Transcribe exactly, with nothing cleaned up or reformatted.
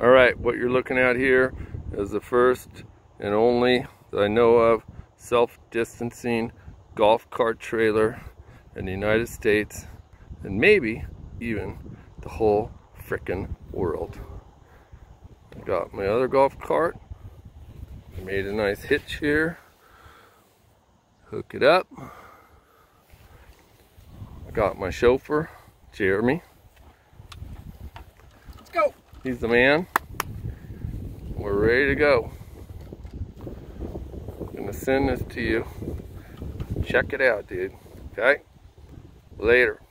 Alright, what you're looking at here is the first and only that I know of self-distancing golf cart trailer in the United States, and maybe even the whole frickin' world. I got my other golf cart. I made a nice hitch here. Hook it up. I got my chauffeur, Jeremy. Let's go. He's the man. We're ready to go. I'm gonna send this to you. Check it out, dude. Okay? Later.